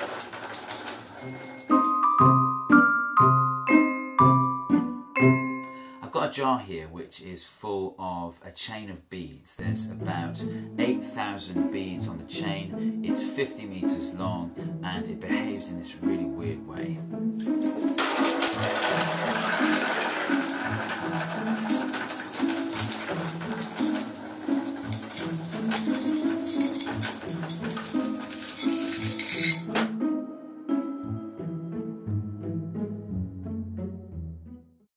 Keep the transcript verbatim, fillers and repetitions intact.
I've got a jar here which is full of a chain of beads. There's about eight thousand beads on the chain. It's fifty meters long and it behaves in this really weird way.